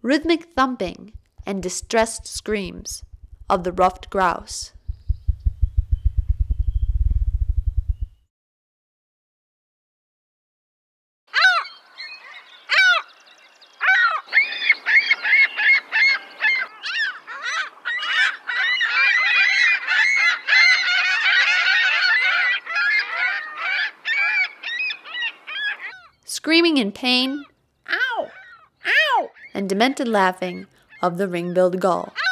rhythmic thumping, and distressed screams of the ruffed grouse. Screaming in pain, ow, ow, and demented laughing of the ring-billed gull.